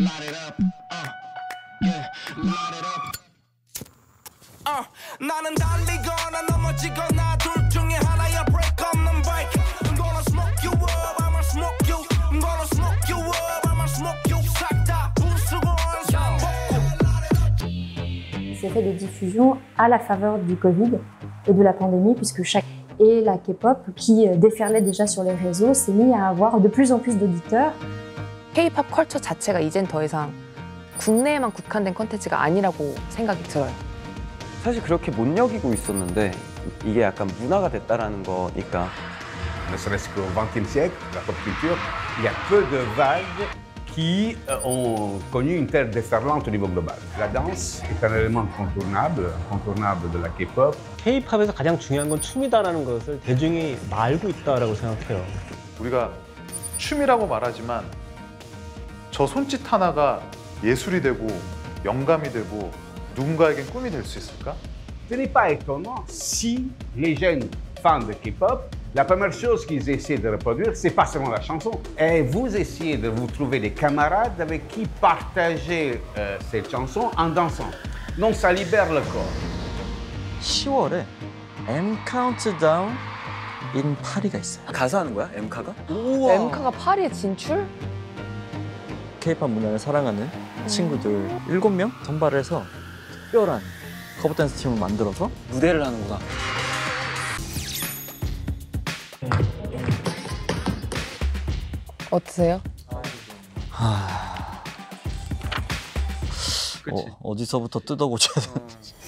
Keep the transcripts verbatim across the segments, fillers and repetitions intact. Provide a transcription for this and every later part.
어, 나는 달리거나 넘어지거나 둘 중에 하나야 break 없는 bike. I'm gonna smoke you up, I'ma smoke you. I'm gonna smoke you up, I'ma smoke you. 싹 다 부수고 원상 복구. C'est fait de diffusion à la faveur du Covid et de la pandémie, puisque chaque et la K-pop, qui déferlait déjà sur les réseaux, s'est mis à avoir de plus en plus d'auditeurs. K-팝 컬처 자체가 이젠 더 이상 국내에만 국한된 콘텐츠가 아니라고 생각이 들어요. 사실 그렇게 못 여기고 있었는데 이게 약간 문화가 됐다라는 거니까. Ne serait-ce qu'au vingtième siècle, la pop culture, il y a peu de vagues qui ont connu une telle déferlante au niveau global. La danse est un élément incontournable, incontournable de la K-pop. K-팝에서 가장 중요한 건 춤이다라는 것을 대중이 알고 있다라고 생각해요. 우리가 춤이라고 말하지만 저 손짓 하나가 예술이 되고 영감이 되고 누군가에겐 꿈이 될 수 있을까? Ce n'est pas étonnant si les jeunes fans de K-pop, la première chose qu'ils essaient de reproduire, c'est pas seulement la chanson. Et vous essayez de vous trouver des camarades avec qui partager euh, cette chanson en dansant. Donc ça libère le corps. 시월에 M 카운트다운 인 파리가 있어요. 가서 하는 거야? 엠카가? 우와. 엠카가 파리에 진출? K-팝 문화를 사랑하는 친구들 일곱 명 선발을 해서 특별한 커버 댄스 팀을 만들어서 무대를 하는구나. 어떠세요? 하... 어, 어디서부터 뜯어고쳐야 돼?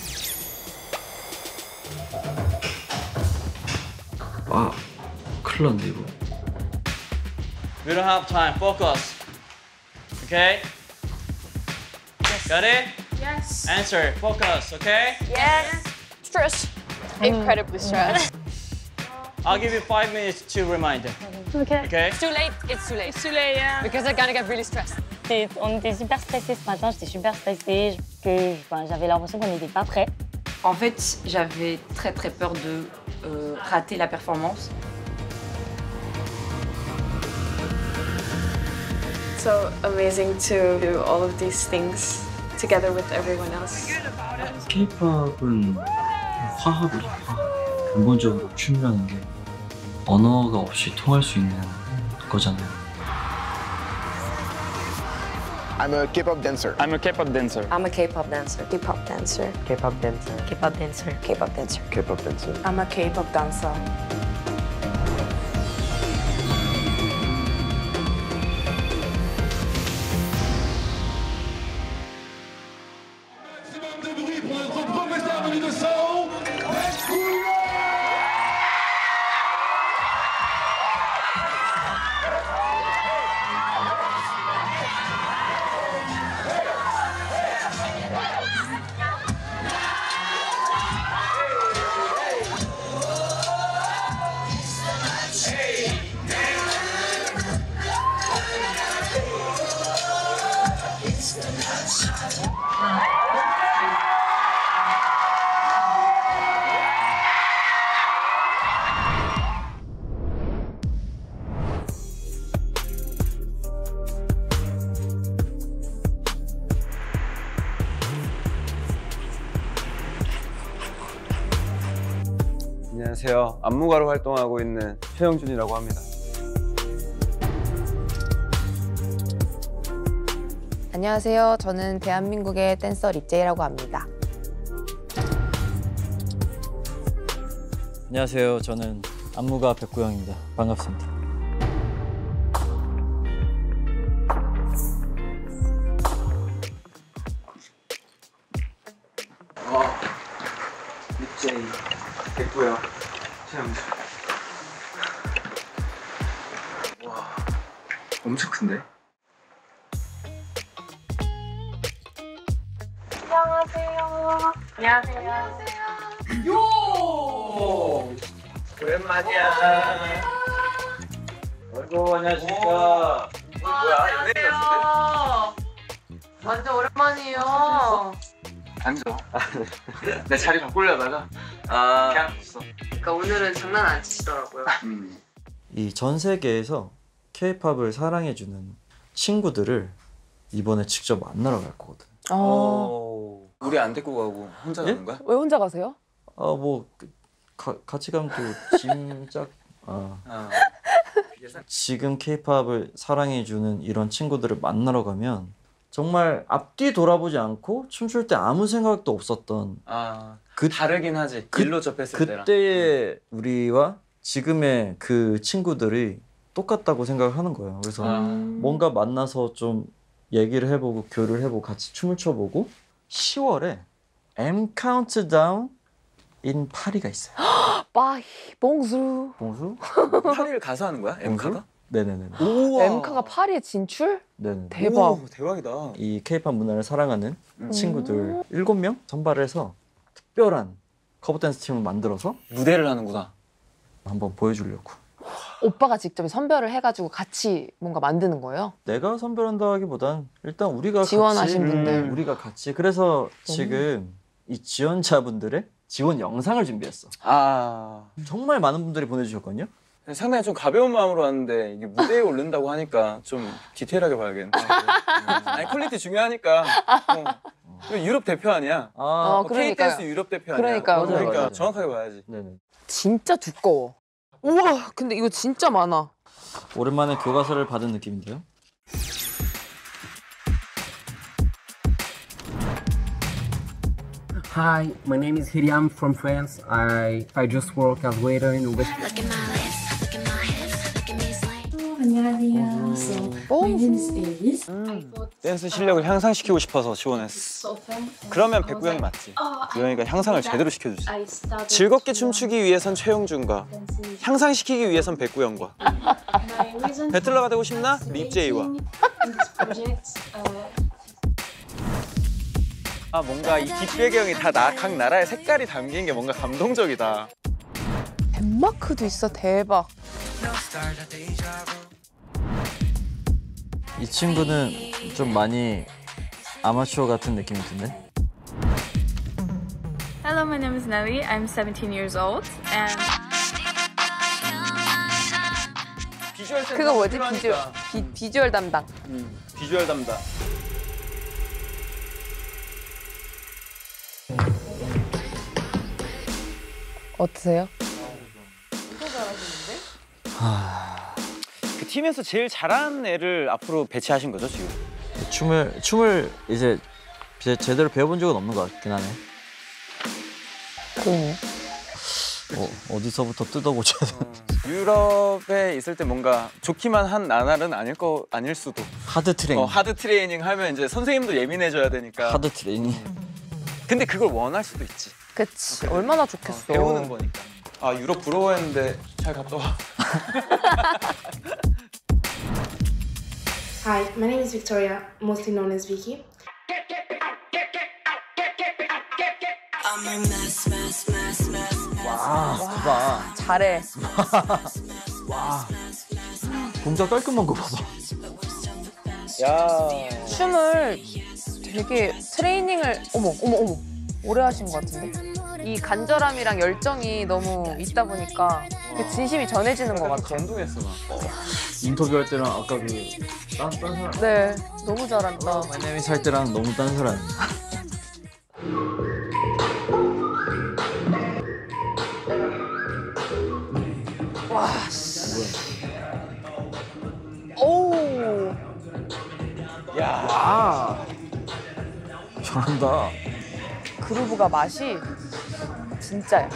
아, 큰일 났네 이거. We don't have time. Focus. Okay? Yes. Got it? Yes. Answer. Focus. Okay? Yes. Stress. Incredibly stressed. I'll give you five minutes to remind. Okay. Okay? It's too late. It's too late. It's too late, yeah. Because I'm gonna get really stressed. On était super stressés ce matin. J'étais super stressée. Que ben, j'avais l'impression qu'on n'était pas prêts. En fait, j'avais très très peur de euh, rater la performance. So amazing to do all of these things together with everyone else. K-팝은 화합이죠. 화합. 근본적으로 춤이라는 게 언어가 없이 통할 수 있는 거잖아요. I'm a K-pop dancer. I'm a K-pop dancer. I'm a K-pop dancer. K-pop dancer. K-pop dancer. K-pop dancer. K-pop dancer. K-pop dancer. I'm a K-pop dancer. 안녕하세요. 안무가로 활동하고 있는 최영준이라고 합니다. 안녕하세요. 저는 대한민국의 댄서 립제이라고 합니다. 안녕하세요. 저는 안무가 백구영입니다. 반갑습니다. 와, 립제이 백구영 최영준. 와, 엄청 큰데? 안녕하세요. 안녕하세요. 요! 오랜만이야. 아이고, 안녕하십니까. 뭐야, 연예인 같은데? 완전 오랜만이에요. 앉아. 내 자리 바꾸려다가 아, 그냥 없어. 그러니까 오늘은 장난 안 치시더라고요. 이 전 세계에서 K-팝을 사랑해주는 친구들을 이번에 직접 만나러 갈 거거든. 어. 우리 안 데리고 가고 혼자 예? 가는 거야? 왜 혼자 가세요? 아뭐 같이 가면 또 짐작. 아. 아. 지금 케이팝을 사랑해주는 이런 친구들을 만나러 가면 정말 앞뒤 돌아보지 않고 춤출 때 아무 생각도 없었던 아, 그, 다르긴 하지. 그, 일로 접했을 때랑. 그때의 우리와 지금의 그 친구들이 똑같다고 생각을 하는 거예요. 그래서 아. 뭔가 만나서 좀 얘기를 해보고 교류를 해보고 같이 춤을 춰보고 시월에 M 카운트다운 인 파리가 있어요. 빠이 봉수. 봉수? 파리를 가서 하는 거야? 엠카가? 네네네. 엠카가 파리에 진출? 네네. 대박. 오, 대박이다. 이 케이팝 문화를 사랑하는 음. 친구들 일곱 명 선발을 해서 특별한 커버 댄스 팀을 만들어서 무대를 하는구나. 한번 보여주려고. 오빠가 직접 선별을 해가지고 같이 뭔가 만드는 거예요? 내가 선별한다기보단 일단 우리가 지원하신 같이, 분들. 음, 우리가 같이 그래서 지금 이 지원자분들의 지원 영상을 준비했어. 아, 정말 많은 분들이 보내주셨거든요. 상당히 좀 가벼운 마음으로 왔는데 이게 무대에 오른다고 하니까 좀 디테일하게 봐야겠네. 아니 퀄리티 중요하니까. 어. 이거 유럽 대표 아니야? 아, 어, 그러니까요. K-댄스 유럽 대표 아니야? 그러니까요. 그러니까 맞아요, 맞아요. 정확하게 봐야지. 네네. 진짜 두꺼워. 우와, 근데 이거 진짜 많아. 오랜만에 교과서를 받은 느낌인데요. Hi, my name is Hiriam from France. I I just work as waiter in West. 안녕하세요. So, my name is Elise. 댄스 실력을 향상시키고 싶어서 지원했어. 그러면 백구 형이 맞지. 구영이가 향상을 제대로 시켜주지. 즐겁게 춤추기 위해선 최용준과 향상시키기 위해선 백구 형과. 배틀러가 되고 싶나? 립제이와. 아 뭔가 이 뒷배경이 다 각 나라의 색깔이 담긴 게 뭔가 감동적이다. 덴마크도 있어. 대박. 이 친구는 좀 많이 아마추어 같은 느낌이 드네. Hello, my name is Nelly. I'm seventeen years old, and 비주얼 그거 뭐지? 비주얼, 비, 비주얼 담당. 음, 비주얼 담당. 어떠세요? 그 팀에서 제일 잘하는 애를 앞으로 배치하신 거죠 지금? 춤을 춤을 이제 제, 제대로 배워본 적은 없는 것 같긴 하네. 그러네. 어, 어디서부터 뜯어보자. 유럽에 있을 때 뭔가 좋기만 한 나날은 아닐 거 아닐 수도. 하드 트레이닝. 어, 하드 트레이닝 하면 이제 선생님도 예민해져야 되니까. 하드 트레이닝. 근데 그걸 원할 수도 있지. 그치. 얼마나 좋겠어. 어, 배우는 거니까. 아 유럽 부러워했는데 잘 갔다 와. Hi, my name is Victoria, mostly known as Vicky. 와, 봐봐. 잘해. 와, 동작 깔끔한 거 봐봐. 야. 춤을 되게 트레이닝을 어머 어머 어머 오래 하신 것 같은데? 이 간절함이랑 열정이 너무 있다 보니까 그 진심이 전해지는 것 같아요. 감동했어 나. 인터뷰할 때랑 아까 그 딴, 딴 사람. 네, 너무 잘한다. 마이네미 살 때랑 너무 딴 사람. 와, 씨. 오. 야. 와. 잘한다. 그루브가 맛이 진짜야.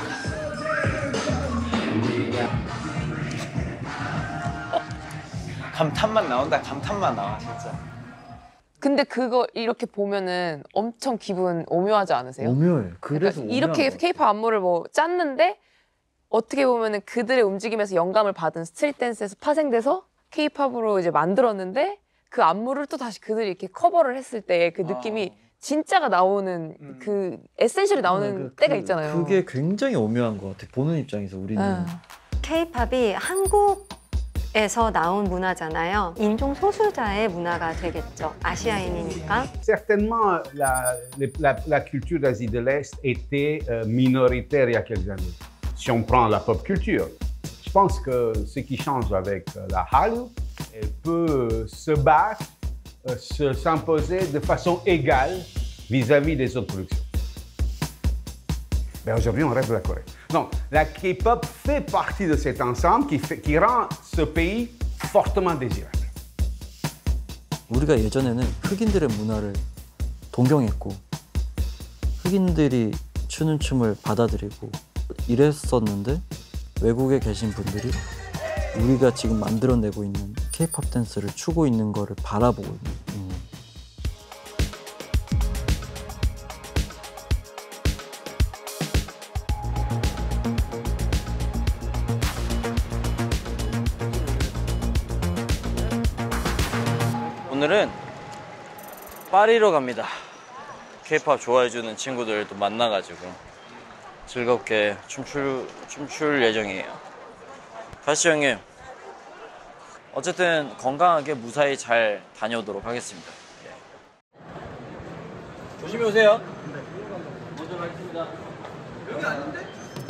감탄만 나온다. 감탄만 나와 진짜. 근데 그거 이렇게 보면은 엄청 기분 오묘하지 않으세요? 오묘해. 그래서 그러니까 이렇게 케이팝 안무를 뭐 짰는데 어떻게 보면은 그들의 움직임에서 영감을 받은 스트릿 댄스에서 파생돼서 케이팝으로 이제 만들었는데 그 안무를 또 다시 그들이 이렇게 커버를 했을 때 그 느낌이 아. 진짜가 나오는 음. 그 에센셜이 나오는 그, 때가 그, 있잖아요. 그게 굉장히 오묘한 것 같아. 보는 입장에서 우리는. 케이팝이 한국에서 나온 문화잖아요. 인종 소수자의 문화가 되겠죠. 아시아인이니까. Certainement, la, la, la culture d'Asie de l'Est était euh, minoritaire il y a quelques années. Si on prend la pop culture, je pense que ce qui change avec la Hallyu, elle peut se battre euh, se- s'imposer de façon égale vis-à-vis des autres productions. Ben aujourd'hui, on rêve de la Corée. Donc, la K-pop fait partie de cet ensemble qui, fait- qui rend ce pays fortement désirable. 우리가 예전에는 흑인들의 문화를 동경했고 흑인들이 추는 춤을 받아들이고 이랬었는데 외국에 계신 분들이 우리가 지금 만들어내고 있는 K-팝 댄스를 추고 있는 거를 바라보고 있는 오늘은 파리로 갑니다. K-팝 좋아해주는 친구들도 만나가지고 즐겁게 춤출, 춤출 예정이에요. 가시죠 형님. 어쨌든 건강하게 무사히 잘 다녀오도록 하겠습니다. 예. 조심히 오세요. 먼저 가겠습니다. 여기 아닌데?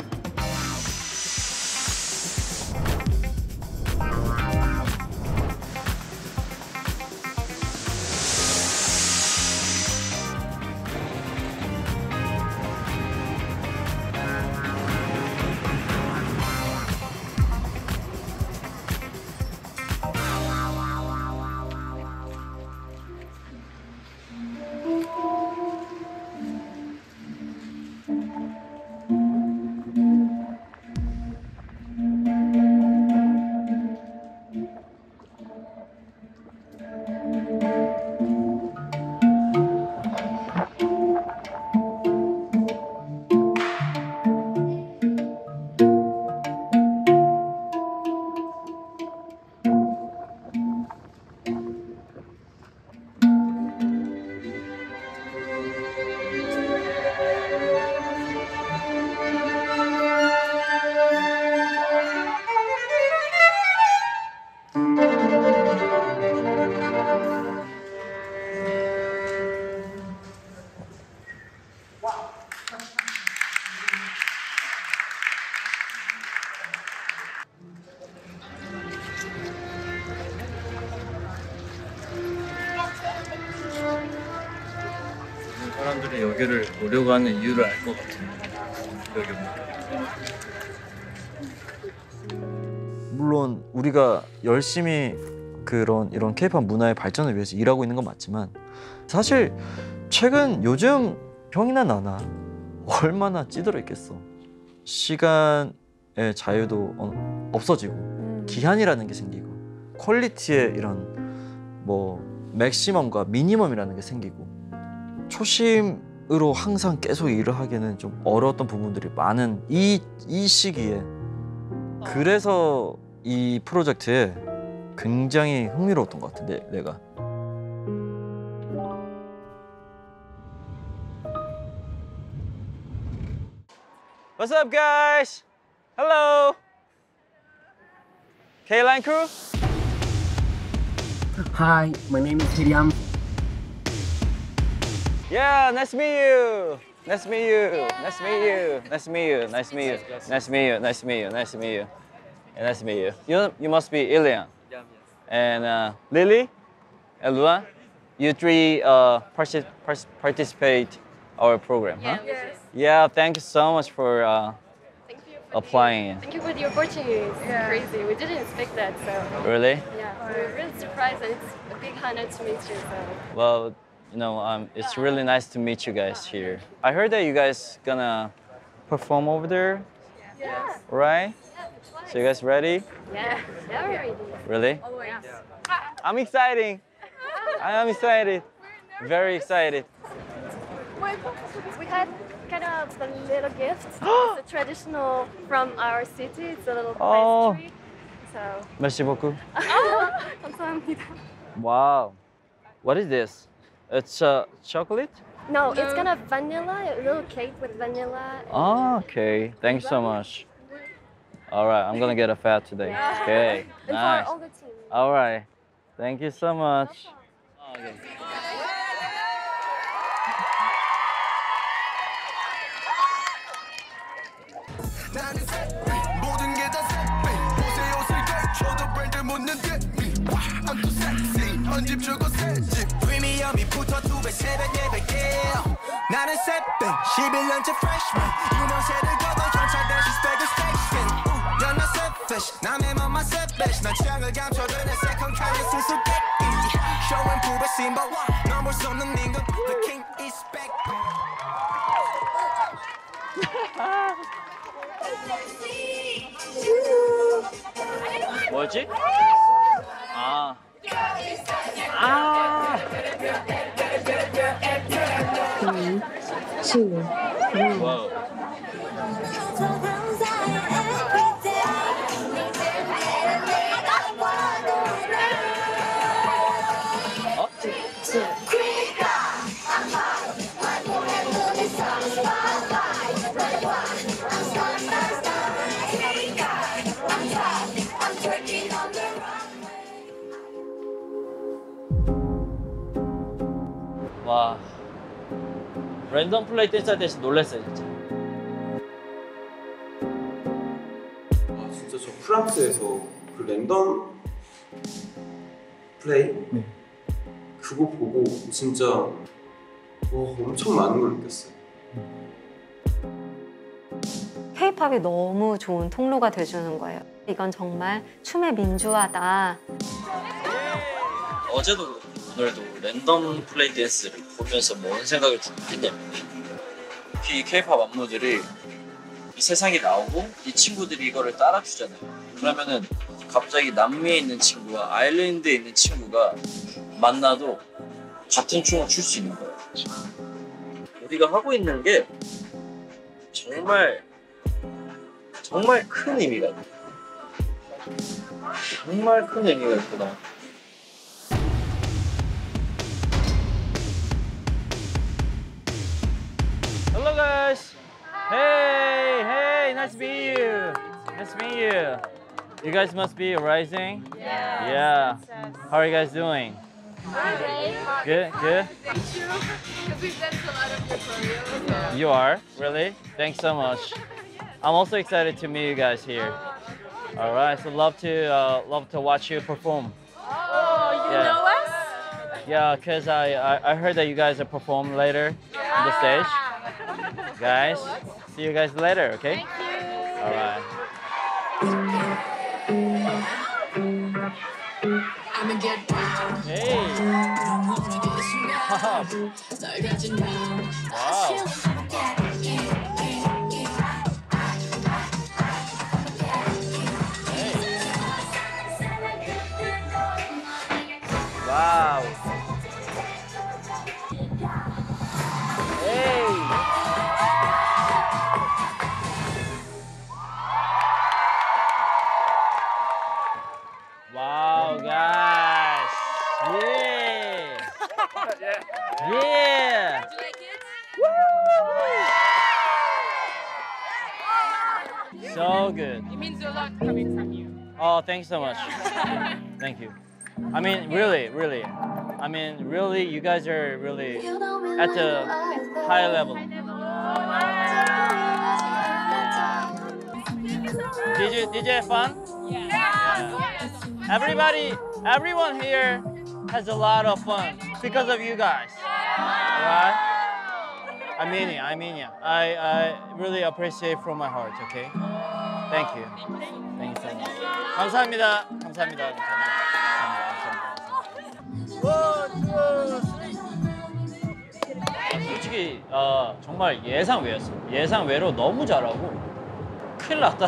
사람들이 여기를 오려고 하는 이유를 알 것 같아요. 여기 오면. 물론 우리가 열심히 그런 이런 K-팝 문화의 발전을 위해서 일하고 있는 건 맞지만 사실 최근 요즘 형이나 나나 얼마나 찌들어 있겠어. 시간의 자유도 어, 없어지고 음. 기한이라는 게 생기고 퀄리티의 이런 뭐 맥시멈과 미니멈이라는 게 생기고 초심으로 항상 계속 일을 하기에는 좀 어려웠던 부분들이 많은 이, 이 시기에 그래서 이 프로젝트에 굉장히 흥미로웠던 것 같아, 내, 내가. What's up, guys? Hello. K-Line crew? Hi, my name is Hiriam. Yeah, nice to meet you. Nice to meet you. Nice to meet you. Nice to meet you. Nice to meet you. Nice to meet you. Nice to meet you. Nice to meet you. Yeah, nice to meet you. You you must be Ilian. Yeah, yes. And uh, Lily, and Luan, you three uh, partic partic participate our program, huh? Yes. Yeah, thank you so much for uh, applying. Thank you for the opportunity. It's yeah. crazy. We didn't expect that, so. Really? Yeah, we were really surprised, and it's a big honor to meet you. So. Well, you know, um, it's really nice to meet you guys here. I heard that you guys gonna perform over there, Yeah. right? So you guys ready? Yeah. Yeah, we're ready. Really? Always. I'm excited. I am excited. Very excited. We had kind of a little gift. It's a traditional from our city. It's a little Oh. pastry. So. Merci beaucoup. 감사합니다. Wow. What is this? It's uh, chocolate? No, it's kind of vanilla, a little cake with vanilla. Oh, okay. Thanks so much. All right, I'm gonna get a fat today. Yeah. Okay, And nice. for all the team. All right, thank you so much. Okay. 모든 게 다 새 옷에 옷을 걸쳐도 브랜드 묻는 듯 I'm too sexy 헌집 주고 새집 프리미엄이 붙어 두 배, 세 배, 네 배 yeah. 나는 세배 십일 년째 freshman 유명세를 거둬 경찰 대신 스펙을 스테이션 You're not selfish 남의 맘만 selfish 난 취향을 감춰도 내 second 칸에 수수께끼 Showing proof symbol 넌 볼 수 없는 임금 The king is back 뭐지? 아. 아. three, two, one. 와우. 와, 랜덤 플레이 댄스 할 때 놀랐어요 진짜. 아 진짜 저 프랑스에서 그 랜덤 플레이 네. 그거 보고 진짜 와, 엄청 많은 걸 느꼈어요. K-팝이 너무 좋은 통로가 돼주는 거예요. 이건 정말 춤의 민주화다. 어제도 그렇고 오늘도 랜덤 플레이 댄스를 보면서 뭔 생각을 했냐면 이 K-팝 안무들이 이 세상에 나오고 이 친구들이 이거를 따라주잖아요. 그러면은 갑자기 남미에 있는 친구와 아일랜드에 있는 친구가 만나도 같은 춤을 출 수 있는 거예요. 우리가 하고 있는 게 정말 정말 큰 의미가 있어요. 정말 큰 의미가 있구나. Hello guys. Hey, hey, nice to meet you. Nice to meet you. You guys must be rising. Yeah. Yeah. How are you guys doing? Good, good. Thank you. Because we've danced a lot of your choreos. You are? Really? Thanks so much. I'm also excited to meet you guys here. All right, so love to uh, love to watch you perform. Oh, you Yeah. know us? Yeah, cause I, I I heard that you guys are perform later on the stage. Guys, see you guys later, okay? Thank you. All right. Hey. Wow. Wow. Hey. Wow, guys. Yeah. Yeah. Did you like it? Woo! So good. It means a lot coming from you. Oh, thanks so much. Thank you. I mean, really, really. I mean, really, you guys are really at the high level. Did you did you have fun? Yeah. Everybody, everyone here has a lot of fun because of you guys. Right? I mean it. I mean it. I I really appreciate from my heart. Okay. Thank you. Thank you so much. 감사합니다. 감사합니다. 감사합니다. 솔직히 어, 정말 예상 외였어. 예상 외로 너무 잘하고 큰일 났다.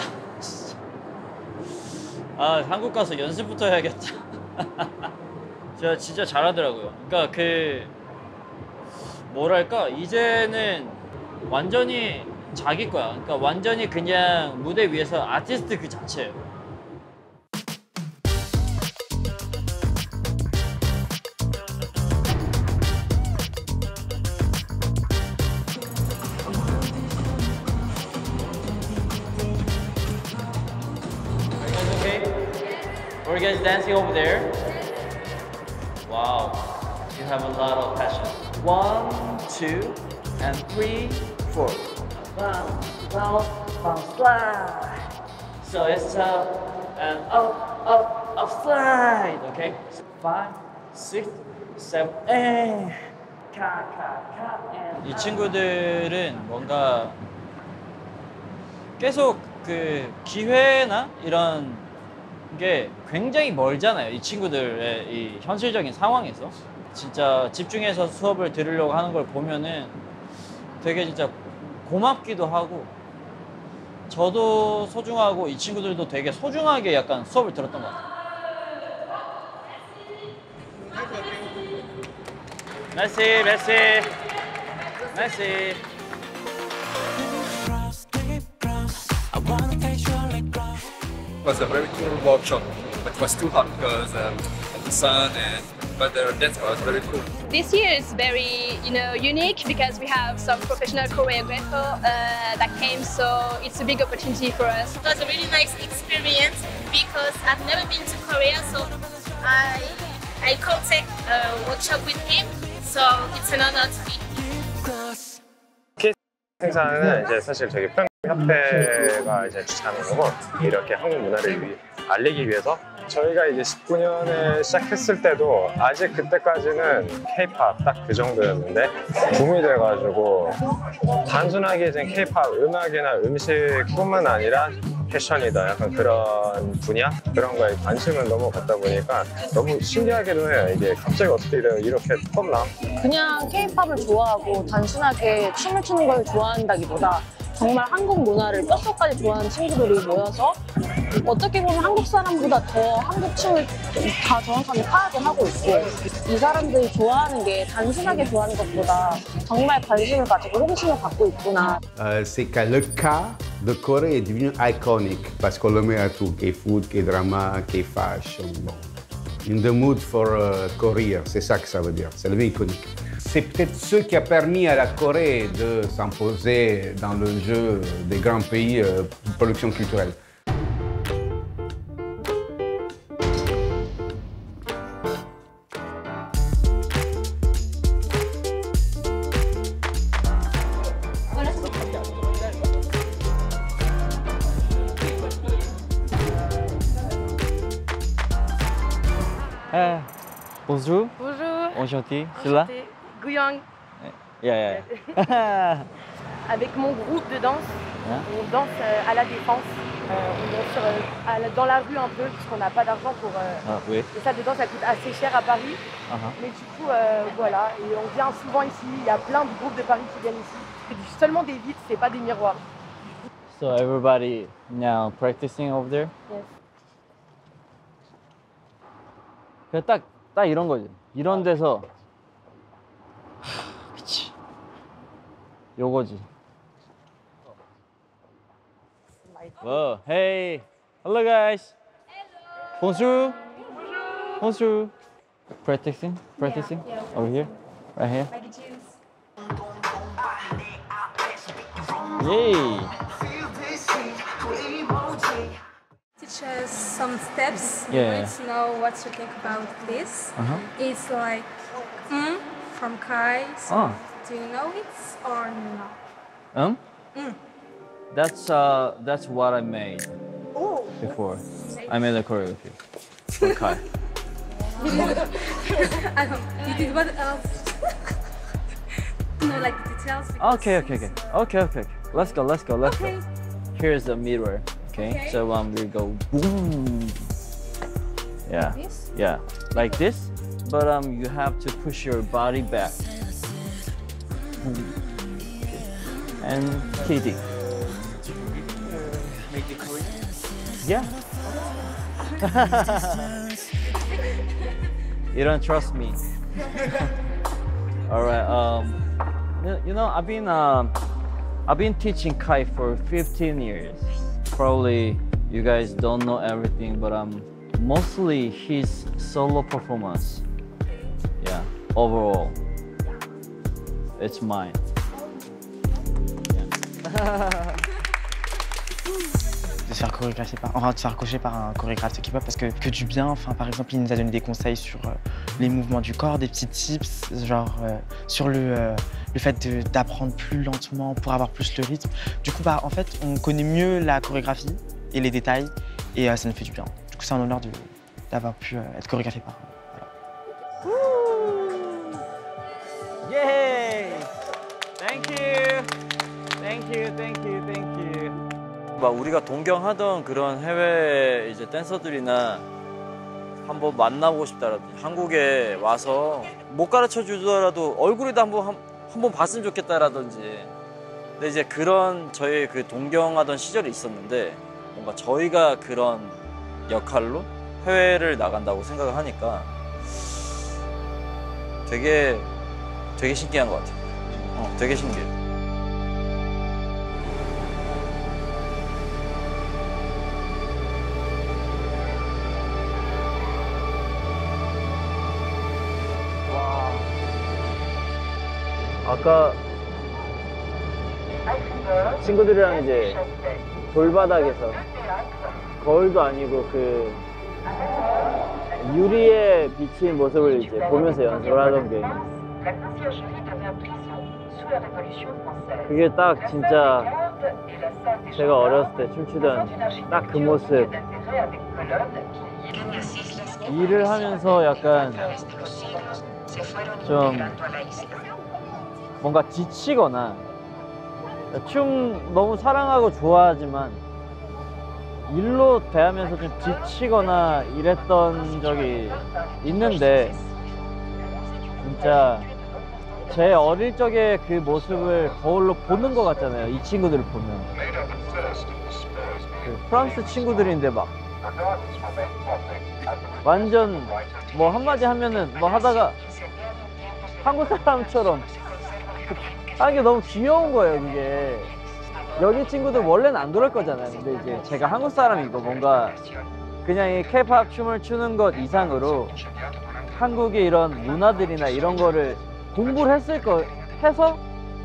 아 한국 가서 연습부터 해야겠다. 진짜 진짜 잘하더라고요. 그러니까 그 뭐랄까 이제는 완전히 자기 거야. 그러니까 완전히 그냥 무대 위에서 아티스트 그 자체예요. Are you guys dancing over there? Wow, you have a lot of passion. One, two, and three, four. Bounce, bounce, bounce, slide. So it's up and up, up, Upside. Okay. Five, six, seven, and 카, 카, 카, and. 이 친구들은 뭔가 계속 그 기회나 이런 게 굉장히 멀잖아요. 이 친구들의 이 현실적인 상황에서 진짜 집중해서 수업을 들으려고 하는 걸 보면은 되게 진짜 고맙기도 하고 저도 소중하고 이 친구들도 되게 소중하게 약간 수업을 들었던 것 같아요. Merci, merci, merci. It was a very cool workshop, but it was too hot because um, of the sun and but the dance was very cool. This year is very, you know, unique because we have some professional choreographers uh, that came, so it's a big opportunity for us. It was a really nice experience because I've never been to Korea, so I I could take a workshop with him, so it's an honor to be here. 행사는 이제 사실 저기 평양협회가 이제 주최하는 거고 이렇게 한국 문화를 위, 알리기 위해서 저희가 이제 십구 년에 시작했을 때도 아직 그때까지는 K-팝 딱 그 정도였는데 붐이 돼가지고 단순하게 이제 K-팝 음악이나 음식뿐만 아니라 패션이다 약간 그런 분야 그런 거에 관심을 너무 갖다 보니까 너무 신기하기도 해요. 이게 갑자기 어떻게 이렇게 떴나? 그냥 K-팝을 좋아하고 단순하게 춤을 추는 걸 좋아한다기보다 정말 한국 문화를 뼛속까지 좋아하는 친구들이 모여서 어떻게 보면 한국 사람보다 더 한국 춤을 다 정확하게 파악을 하고 있고 이 사람들이 좋아하는 게 단순하게 좋아하는 것보다 정말 관심을 가지고 호기심을 갖고 있구나. Euh, c'est que le cas de Corée est devenu iconique parce qu'on le met à tout, K-food, K-drama, K-fashion. Bon. In the mood for uh, Korea, c'est ça que ça veut dire, c'est devenu iconique. C'est peut-être ce qui a permis à la Corée de s'imposer dans le jeu des grands pays euh, de production culturelle. Uh, bonjour. Bonjour. Enchanté. C'est là? Guyang. Yeah, yeah. Avec mon groupe de danse, Hein? on danse euh, à la Défense. Euh, on danse sur, euh, à la- dans la rue un peu, puisqu'on n'a pas d'argent pour... euh, Ah, oui. Les salles de danse, ça coûte assez cher à Paris. Uh-huh. Mais du coup, euh, voilà, et on vient souvent ici. Il y a plein de groupes de Paris qui viennent ici. C'est du- seulement des vitres, c'est pas des miroirs. So everybody now practicing over there? Yes. 그냥 딱, 딱 이런 거지. 이런 데서 하, 그치. 요거지. Whoa, hey, hello guys. Hello. Bonjour. Bonjour. Bonjour. Practicing, practicing. Yeah, yeah. Over here, right here. Like it is. Yay. Teach us some steps. Yeah. We want to know what you think about this. Uh-huh. It's like mm from Kai. So Oh. do you know it or not? Um? Mm. That's uh, that's what I made Oh. before. I made a choreography for Kai. I don't. You did what else? No, like the details. because Okay, okay, okay, okay, okay. okay. Let's go, let's go, let's Okay. go. Here's the mirror. Okay, Okay. so um, we go boom. Yeah, Like this? yeah, like this. But um, you have to push your body back. Okay. And kitty. Make the Korean. Yeah. You don't trust me. All right. Um, you- you know, I've been um, I've been teaching Kai for fifteen years. Probably you guys don't know everything, but um, mostly his solo performance. Yeah. Overall, it's mine. Yeah. De se faire chorégraphier par, enfin de se faire coacher par un chorégraphe de K-pop parce que que du bien. Enfin par exemple il nous a donné des conseils sur euh, les mouvements du corps, des petits tips genre euh, sur le euh, le fait de- d'apprendre plus lentement pour avoir plus le rythme. Du coup bah en fait on connaît mieux la chorégraphie et les détails et euh, ça nous fait du bien. Du coup c'est un honneur de, d'avoir pu euh, être chorégraphié par eux. Voilà. Yay! Thank you. Thank you. Thank you. Thank you. 막 우리가 동경하던 그런 해외 이제 댄서들이나 한번 만나보고 싶다라든지 한국에 와서 못 가르쳐 주더라도 얼굴이도 한번 한번 봤으면 좋겠다라든지. 근데 이제 그런 저희 그 동경하던 시절이 있었는데 뭔가 저희가 그런 역할로 해외를 나간다고 생각을 하니까 되게 되게 신기한 것 같아요. 어, 되게 신기해. 아까 친구들이랑 이제 돌바닥에서 거울도 아니고 그 유리에 비친 모습을 이제 보면서 연습을 하던 게 그게 딱 진짜 제가 어렸을 때 춤추던 딱 그 모습. 일을 하면서 약간 좀 뭔가 지치거나 춤 너무 사랑하고 좋아하지만 일로 대하면서 좀 지치거나 이랬던 적이 있는데 진짜 제 어릴 적의 그 모습을 거울로 보는 것 같잖아요. 이 친구들을 보면 그 프랑스 친구들인데 막 완전 뭐 한마디 하면은 뭐 하다가 한국 사람처럼 하는 게 너무 귀여운 거예요. 그게 여기 친구들 원래는 안 그럴 거잖아요. 근데 이제 제가 한국 사람이고 뭔가 그냥 이 케이팝 춤을 추는 것 이상으로 한국의 이런 문화들이나 이런 거를 공부를 했을 거 해서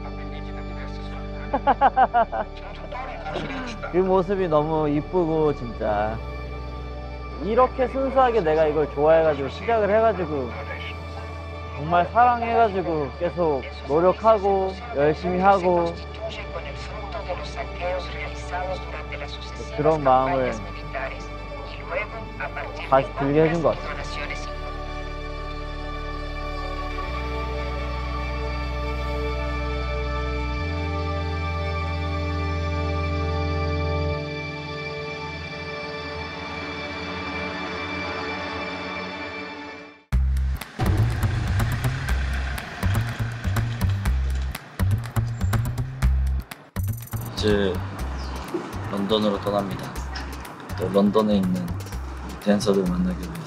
그 모습이 너무 이쁘고 진짜 이렇게 순수하게 내가 이걸 좋아해가지고 시작을 해가지고 정말 사랑해가지고 계속 노력하고 열심히 하고 그런 마음을 다시 들게 해준 것 같아요. 이제 런던으로 떠납니다. 또 런던에 있는 댄서들 만나기 위해서.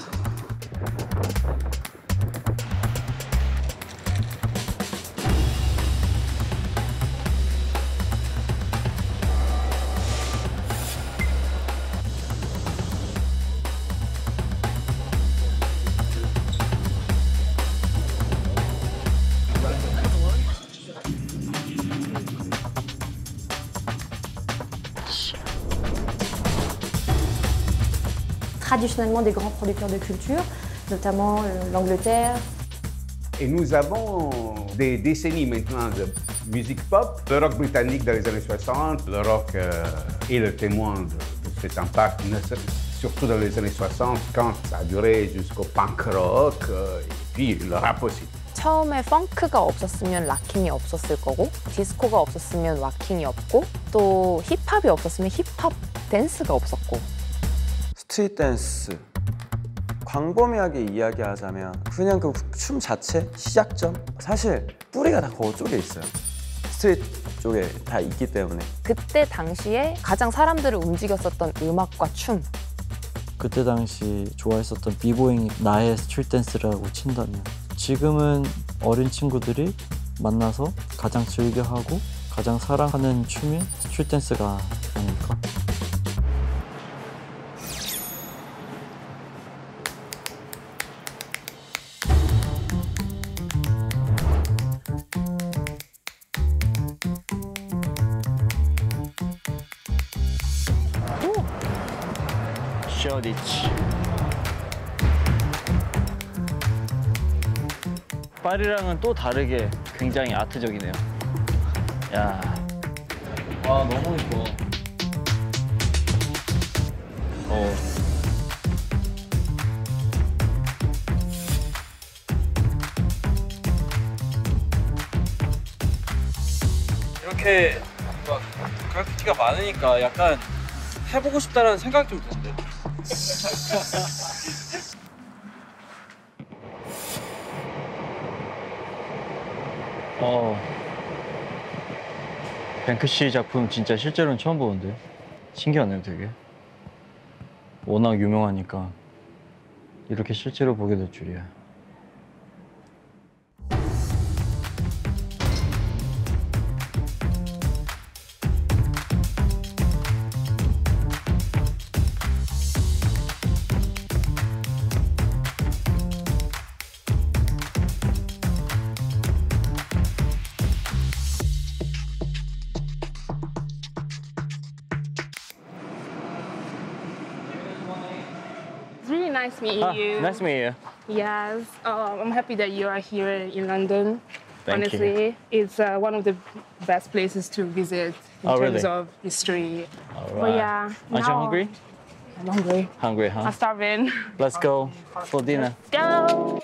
Traditionnellement des grands producteurs de culture, notamment l'Angleterre. Et nous avons des décennies maintenant de musique pop. Le rock britannique dans les années soixante, le rock euh, est le témoin de, de cet impact, surtout dans les années soixante, quand ça a duré jusqu'au punk rock euh, et puis le rap aussi. 처음에 펑크가 없었으면 락킹이 없었을 거고 디스코가 없었으면 락킹이 없고 또 힙합이 없었으면 힙합 댄스가 없었고 스트릿 댄스 광범위하게 이야기하자면 그냥 그 춤 자체 시작점 사실 뿌리가 다 그쪽에 있어요. 스트릿 쪽에 다 있기 때문에 그때 당시에 가장 사람들을 움직였었던 음악과 춤 그때 당시 좋아했었던 비보잉이 나의 스트릿 댄스라고 친다면 지금은 어린 친구들이 만나서 가장 즐겨하고 가장 사랑하는 춤이 스트릿 댄스가 아닐까? 쇼디치 파리랑은 또 다르게 굉장히 아트적이네요. 야, 와 너무 이뻐. 어, 이렇게 막 그래피티가 많으니까 약간 해보고 싶다라는 생각이 좀 드는데. 어, 뱅크시 작품 진짜 실제로는 처음 보는데 신기하네요, 되게. 워낙 유명하니까 이렇게 실제로 보게 될 줄이야. It's really nice meeting Ah, you. nice to meet you. Yes, uh, I'm happy that you are here in London. Thank Honestly, you. it's uh, one of the best places to visit in Oh, terms really? of history. All But right. yeah, Aren't you now hungry? I'm hungry. Hungry, huh? I'm starving. Let's go for dinner. Go!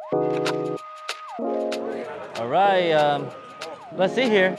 All right, um, let's see here.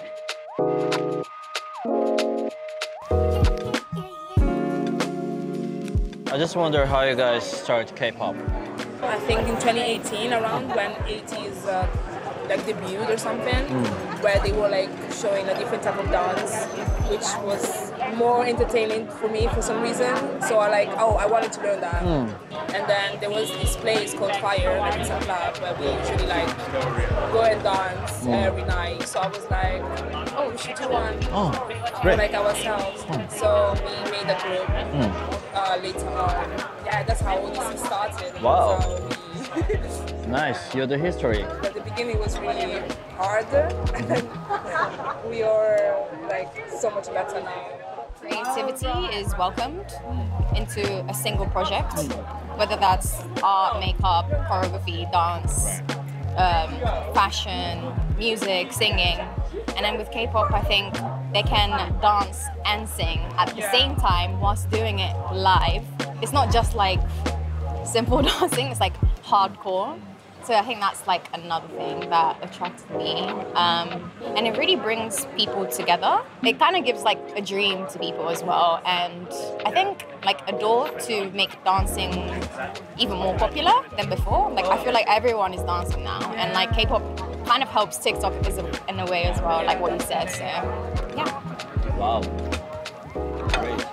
I just wonder how you guys start K-pop. I think in twenty eighteen, around when eighties uh, like debuted or something, Mm. where they were like showing a different type of dance, which was more entertaining for me for some reason. So I like, oh, I wanted to learn that. Mm. And then there was this place called Fire, like it's a club where we usually like go and dance Mm. every night. So I was like, oh, we should do one Oh, uh, great. like ourselves. Mm. So we made a group Mm. uh, later on. Yeah, that's how this started. Wow. That's how we Nice, you're the history. At the beginning was really hard, and we are like so much better now. Creativity is welcomed into a single project, whether that's art, makeup, choreography, dance, um, fashion, music, singing. And then with K-pop, I think they can dance and sing at the same time whilst doing it live. It's not just like simple dancing, it's like hardcore. So I think that's like another thing that attracted me. Um, and it really brings people together. It kind of gives like a dream to people as well. And I think like Adore to make dancing even more popular than before. Like I feel like everyone is dancing now. And like K-pop kind of helps TikTok as a, in a way as well, like what you said. So yeah. Wow. Great.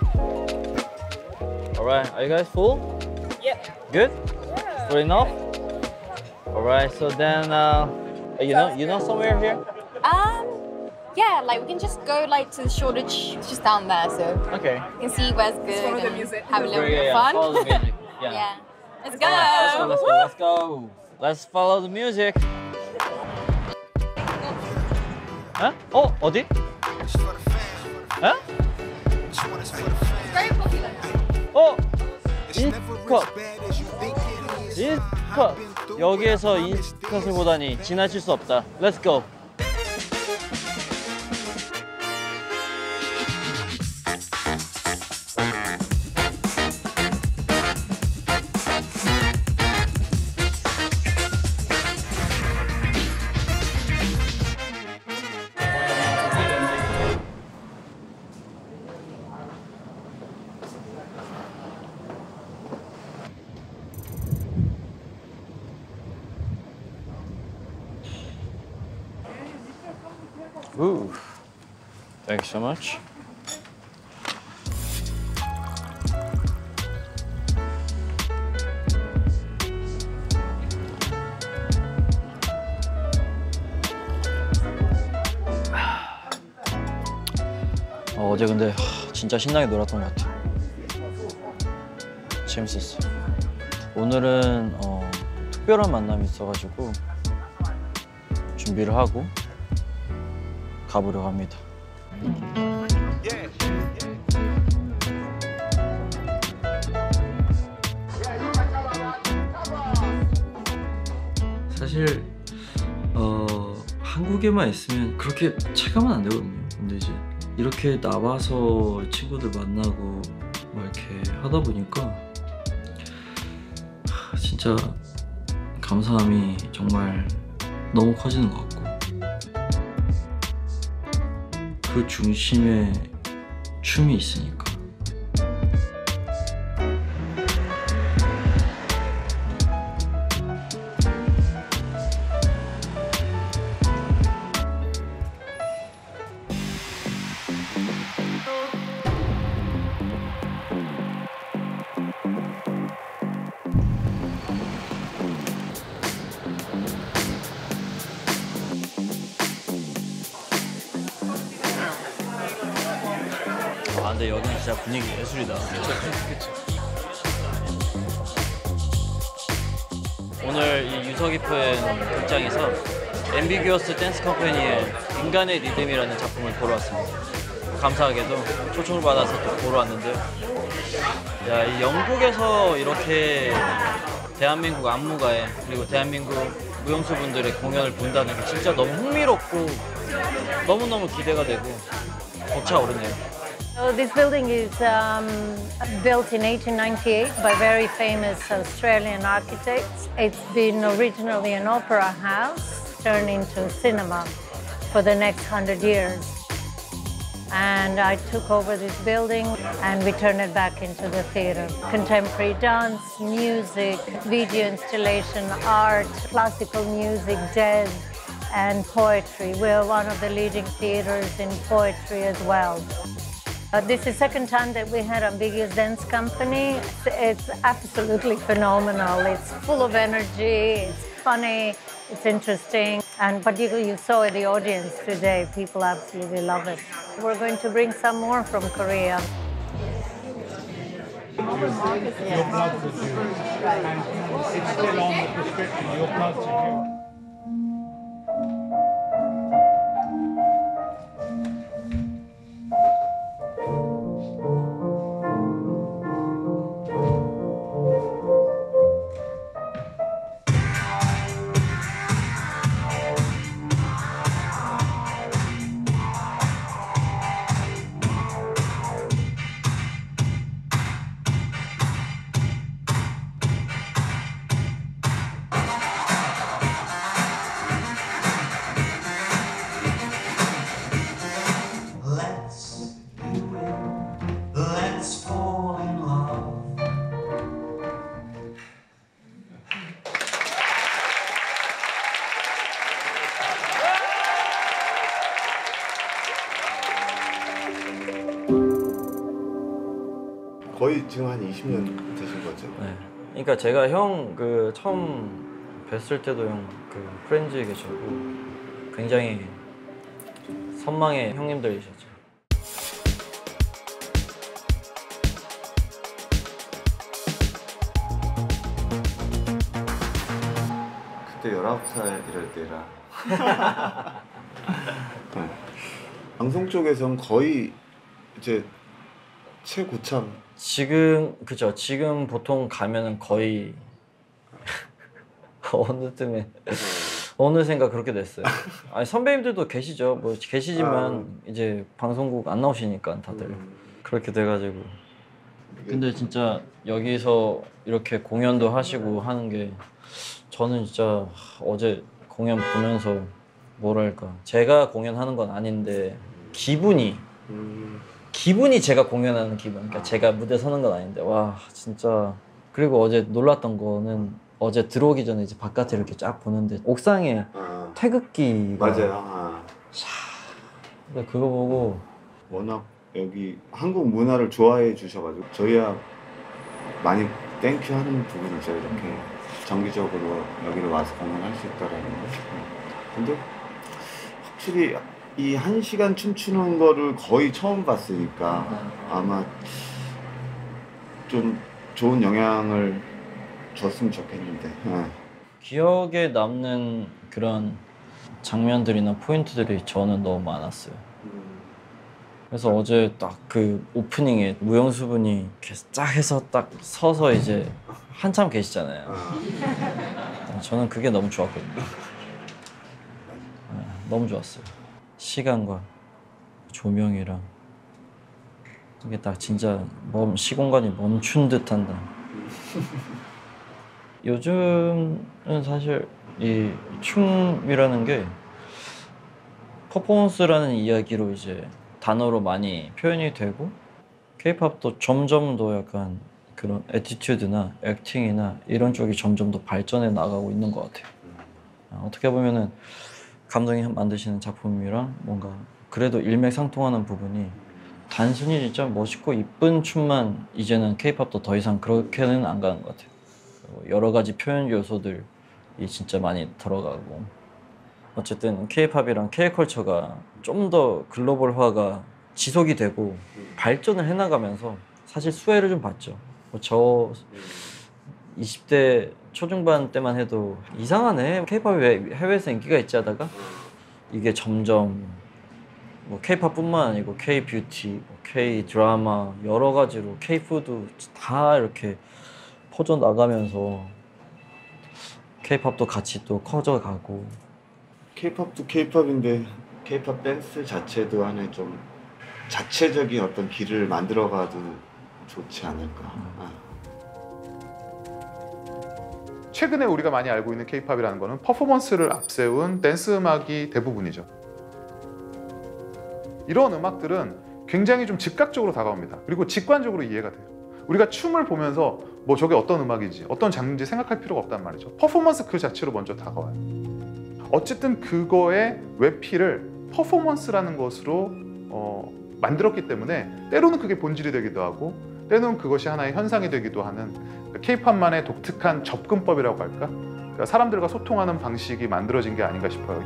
All right, are you guys full? Yeah. Good? Full enough? All right, so then, uh, you know, you know somewhere here? Um, yeah, like we can just go like to the Shoreditch, it's just down there, so Okay. you can see where's good follow the and music. have a little Yeah, bit yeah, of fun. follow the music. Yeah. Yeah. Let's go. All right, let's go, let's go, let's go. Let's follow the music. 어? 어? 어디? 어? 어? 인컷. 인컷. 여기에서 인컷을 보다니 지나칠 수 없다. Let's go. Ooh, thank you so much. 어, 어제 근데 하, 진짜 신나게 놀았던 것 같아. 재밌었어. 오늘은 어, 특별한 만남이 있어가지고 준비를 하고 가보려고 합니다. 사실 어, 한국에만 있으면 그렇게 체감은 안 되거든요. 근데 이제 이렇게 나와서 친구들 만나고 뭐 이렇게 하다 보니까 하, 진짜 감사함이 정말 너무 커지는 것 같고 그 중심에 춤이 있으니까. 아 근데 여기는 진짜 분위기 예술이다. 오늘 이 유서 깊은 극장에서 앰비규어스 댄스 컴퍼니의 인간의 리듬이라는 작품을 보러 왔습니다. 감사하게도 초청을 받아서 또 보러 왔는데요. 야, 이 영국에서 이렇게 대한민국 안무가의 그리고 대한민국 무용수분들의 공연을 본다는 게 진짜 너무 흥미롭고 너무너무 기대가 되고 벅차오르네요. So this building is um, built in eighteen ninety-eight by very famous Australian architects. It's been originally an opera house turned into cinema for the next hundred years. And I took over this building and we turned it back into the theater. Contemporary dance, music, video installation, art, classical music, jazz, and poetry. We're one of the leading theaters in poetry as well. Uh, this is the second time that we had Ambiguous Dance Company. It's, it's absolutely phenomenal. It's full of energy, it's funny, it's interesting. And but you, you saw the audience today, people absolutely love it. We're going to bring some more from Korea. Your blood was due, and it's still on the prescription, your blood due. 거의 지금 한 이십 년 되신 거죠? 네. 그러니까 제가 형 그 처음 뵀을 때도 형 그 프렌즈에 계셨고 굉장히 선망의 형님들이셨죠. 그때 열아홉 살 이럴 때라. 네. 방송 쪽에선 거의 이제 최고참. 지금 그죠. 지금 보통 가면은 거의 어느 쯤에 어느샌가 그렇게 됐어요. 아니 선배님들도 계시죠. 뭐 계시지만 아. 이제 방송국 안 나오시니까 다들 음. 그렇게 돼가지고. 근데 진짜 여기서 이렇게 공연도 하시고 하는 게 저는 진짜 어제 공연 보면서 뭐랄까 제가 공연하는 건 아닌데 기분이. 음. 기분이 제가 공연하는 기분. 그러니까 제가 무대 서는 건 아닌데 와 진짜. 그리고 어제 놀랐던 거는 어제 들어오기 전에 이제 바깥에 이렇게 쫙 보는데 옥상에 아. 태극기가 맞아요. 아. 근데 그거 보고 워낙 여기 한국 문화를 좋아해 주셔가지고 저희야 많이 땡큐 하는 부분이죠. 이렇게 정기적으로 여기를 와서 공연할 수 있다라는 거. 근데 확실히 이 한 시간 춤추는 거를 거의 처음 봤으니까 아마 좀 좋은 영향을 줬으면 좋겠는데. 네. 기억에 남는 그런 장면들이나 포인트들이 저는 너무 많았어요. 그래서 어제 딱 그 오프닝에 무용수분이 이렇게 쫙 해서 딱 서서 이제 한참 계시잖아요. 저는 그게 너무 좋았거든요. 네, 너무 좋았어요. 시간과 조명이랑 이게 딱 진짜 멈, 시공간이 멈춘 듯한다. 요즘은 사실 이 춤이라는 게 퍼포먼스라는 이야기로 이제 단어로 많이 표현이 되고 K-팝도 점점 더 약간 그런 애티튜드나 액팅이나 이런 쪽이 점점 더 발전해 나가고 있는 것 같아요. 어떻게 보면은 감독이 만드시는 작품이랑 뭔가 그래도 일맥상통하는 부분이 단순히 진짜 멋있고 이쁜 춤만 이제는 K-팝도 더 이상 그렇게는 안 가는 것 같아요. 여러 가지 표현 요소들이 진짜 많이 들어가고 어쨌든 K-팝이랑 K-컬처가 좀 더 글로벌화가 지속이 되고 발전을 해나가면서 사실 수혜를 좀 봤죠. 저 이십 대 초중반 때만 해도 이상하네, K-팝이 왜 해외에서 인기가 있지 하다가 이게 점점 뭐 K-팝뿐만 아니고 K-뷰티, 뭐 K-드라마 여러 가지로 K-푸드 다 이렇게 퍼져나가면서 K-팝도 같이 또 커져가고 K-팝도 K-팝인데 K-팝 댄스 자체도 하나의 좀 자체적인 어떤 길을 만들어가도 좋지 않을까. 아. 최근에 우리가 많이 알고 있는 K-팝이라는 거는 퍼포먼스를 앞세운 댄스 음악이 대부분이죠. 이런 음악들은 굉장히 좀 즉각적으로 다가옵니다. 그리고 직관적으로 이해가 돼요. 우리가 춤을 보면서 뭐 저게 어떤 음악인지 어떤 장르인지 생각할 필요가 없단 말이죠. 퍼포먼스 그 자체로 먼저 다가와요. 어쨌든 그거의 외피를 퍼포먼스라는 것으로 어, 만들었기 때문에 때로는 그게 본질이 되기도 하고 때로는 그것이 하나의 현상이 되기도 하는 K-팝만의 독특한 접근법이라고 할까? 그러니까 사람들과 소통하는 방식이 만들어진 게 아닌가 싶어요.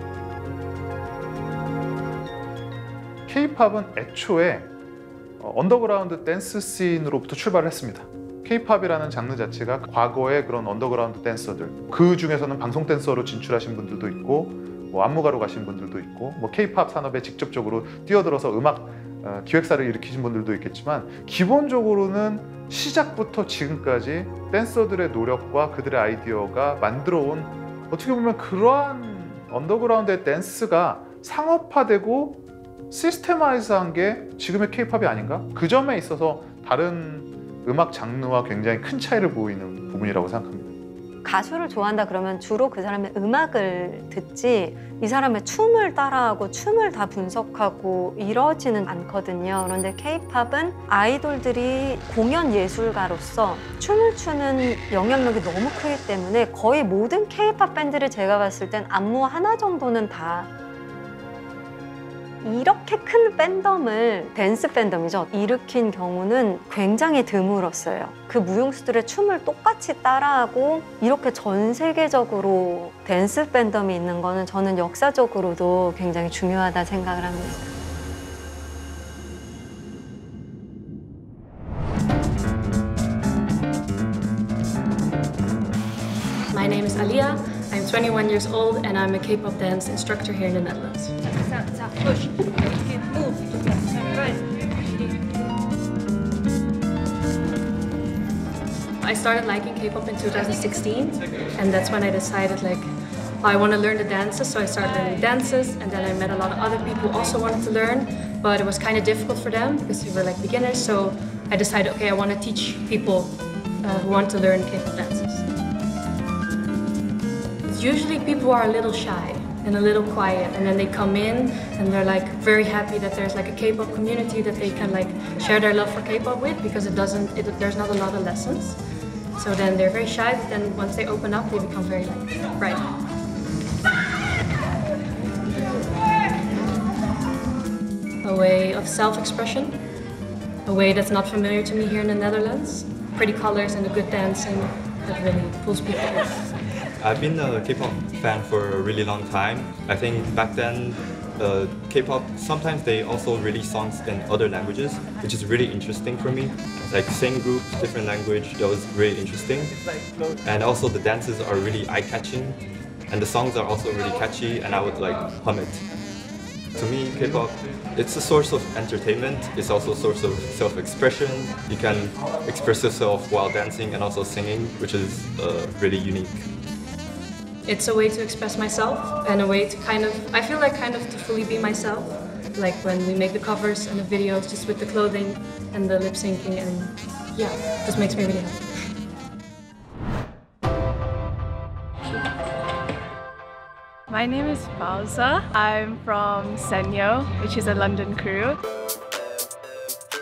K-팝은 애초에 언더그라운드 댄스 씬으로부터 출발을 했습니다. K-팝이라는 장르 자체가 과거의 그런 언더그라운드 댄서들, 그 중에서는 방송 댄서로 진출하신 분들도 있고 뭐 안무가로 가신 분들도 있고 뭐 K-팝 산업에 직접적으로 뛰어들어서 음악 어, 기획사를 일으키신 분들도 있겠지만 기본적으로는 시작부터 지금까지 댄서들의 노력과 그들의 아이디어가 만들어온 어떻게 보면 그러한 언더그라운드의 댄스가 상업화되고 시스테마이즈한 게 지금의 K-팝이 아닌가? 그 점에 있어서 다른 음악 장르와 굉장히 큰 차이를 보이는 부분이라고 생각합니다. 가수를 좋아한다 그러면 주로 그 사람의 음악을 듣지 이 사람의 춤을 따라하고 춤을 다 분석하고 이러지는 않거든요. 그런데 K-팝은 아이돌들이 공연 예술가로서 춤을 추는 영향력이 너무 크기 때문에 거의 모든 K-팝 밴드를 제가 봤을 땐 안무 하나 정도는 다 이렇게 큰 팬덤을, 댄스 팬덤이죠, 일으킨 경우는 굉장히 드물었어요. 그 무용수들의 춤을 똑같이 따라하고 이렇게 전 세계적으로 댄스 팬덤이 있는 거는 저는 역사적으로도 굉장히 중요하다 생각을 합니다. My name is Alia. I'm twenty-one years old and I'm a K-pop dance instructor here in the Netherlands. Push. Move. I started liking K-pop in two thousand sixteen, and that's when I decided like I want to learn the dances. So I started learning dances, and then I met a lot of other people who also wanted to learn, but it was kind of difficult for them because they were like beginners. So I decided, okay, I want to teach people uh, who want to learn K-pop dances. Usually people are a little shy and a little quiet, and then they come in and they're like very happy that there's like a K-pop community that they can like share their love for K-pop with, because it doesn't, it, there's not a lot of lessons. So then they're very shy, but then once they open up, they become very like bright. A way of self-expression, a way that's not familiar to me here in the Netherlands. Pretty colors and a good dancing that really pulls people in. I've been a K-pop fan for a really long time. I think back then, uh, K-pop, sometimes they also release songs in other languages, which is really interesting for me. Like same groups, different language, that was really interesting. And also the dances are really eye-catching, and the songs are also really catchy, and I would like hum it. To me, K-pop, it's a source of entertainment. It's also a source of self-expression. You can express yourself while dancing and also singing, which is uh, really unique. It's a way to express myself and a way to kind of, I feel like kind of to fully be myself. Like when we make the covers and the videos just with the clothing and the lip syncing, and yeah, it just makes me really happy. My name is Pausa. I'm from Senyo, which is a London crew.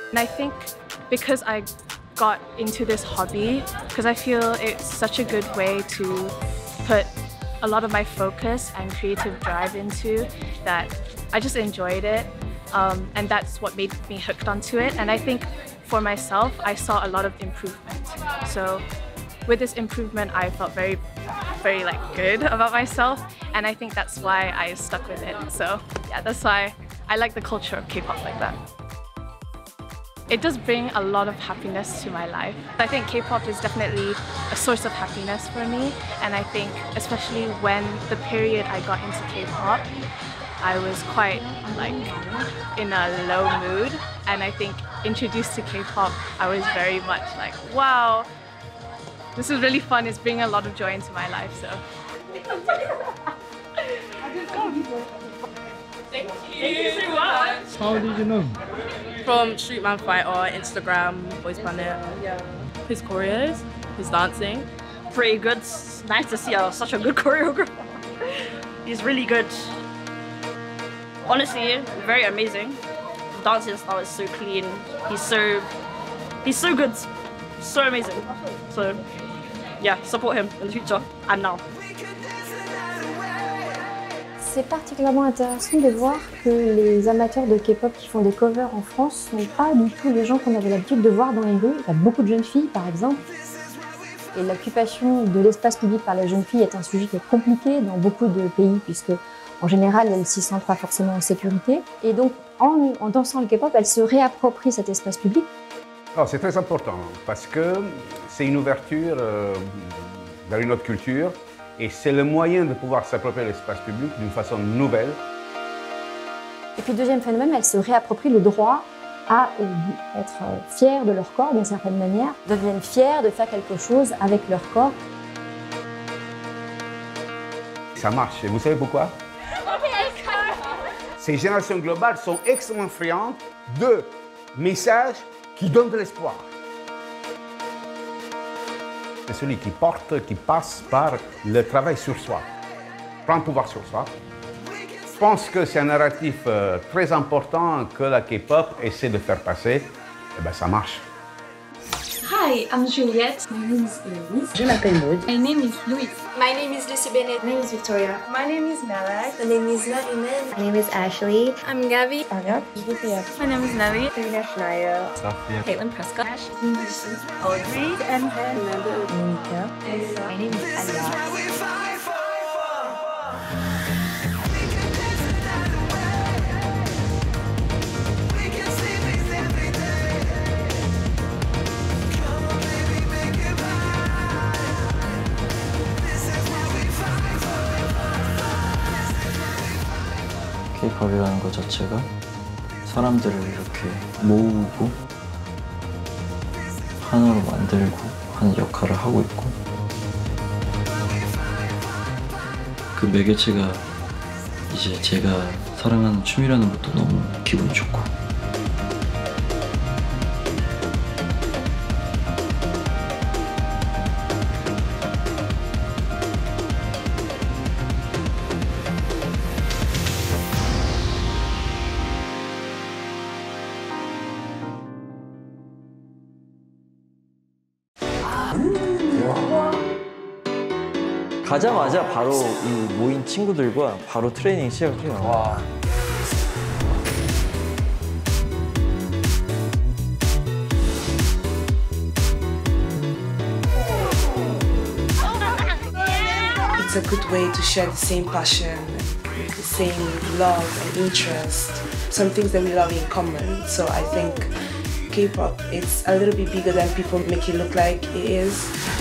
And I think because I got into this hobby, because I feel it's such a good way to put a lot of my focus and creative drive into, that I just enjoyed it. Um, and that's what made me hooked onto it. And I think for myself, I saw a lot of improvement. So with this improvement, I felt very, very like good about myself. And I think that's why I stuck with it. So yeah, that's why I like the culture of K-pop like that. It does bring a lot of happiness to my life. I think K-pop is definitely a source of happiness for me. And I think especially when the period I got into K-pop, I was quite like in a low mood. And I think introduced to K-pop, I was very much like, wow, this is really fun. It's bringing a lot of joy into my life. So. Thank you so much. How did you know? From Street Man Fight or Instagram, Boys Planet. Yeah. His choreos, his dancing. Pretty good. It's nice to see a, such a good choreographer. He's really good. Honestly, very amazing. The dancing style is so clean. He's so, he's so good. So amazing. So, yeah, support him in the future and now. C'est particulièrement intéressant de voir que les amateurs de K-pop qui font des covers en France ne sont pas du tout les gens qu'on avait l'habitude de voir dans les rues. Il y a beaucoup de jeunes filles, par exemple. Et l'occupation de l'espace public par les jeunes filles est un sujet qui est compliqué dans beaucoup de pays, puisque en général, elles ne s'y sentent pas forcément en sécurité. Et donc, en, en dansant le K-pop, elles se réapproprient cet espace public. C'est très important parce que c'est une ouverture euh, vers une autre culture. Et c'est le moyen de pouvoir s'approprier l'espace public d'une façon nouvelle. Et puis deuxième phénomène, elles se réapproprient le droit à euh, être fières de leur corps d'une certaine manière, deviennent fières de faire quelque chose avec leur corps. Ça marche, et vous savez pourquoi? Ces générations globales sont extrêmement friandes de messages qui donnent de l'espoir. C'est celui qui porte, qui passe par le travail sur soi, prendre pouvoir sur soi. Je pense que c'est un narratif euh, très important que la K-pop essaie de faire passer. Et ben ça marche. Hi, I'm Juliette. My name is Louise. Je m'appelle Maud. My name is Louise. My name is Lucy Bennett. My name is Victoria. My name is Malak. My name is Nariman. My name is Ashley. I'm Gabby. Anya. My name is Navi. Karina Shania. Safia. Caitlin Prescott. Audrey. And Amanda. Monica. My name is Anya. K-팝이라는 것 자체가 사람들을 이렇게 모으고 하나로 만들고 하는 역할을 하고 있고, 그 매개체가 이제 제가 사랑하는 춤이라는 것도 너무 기분 좋고. 가자마자 바로 이 모인 친구들과 바로 트레이닝 시작해요. 와. It's a good way to share the same passion, the same love and interest, some things that we love in common. So I think K-pop, it's a little bit bigger than people make it look like it is.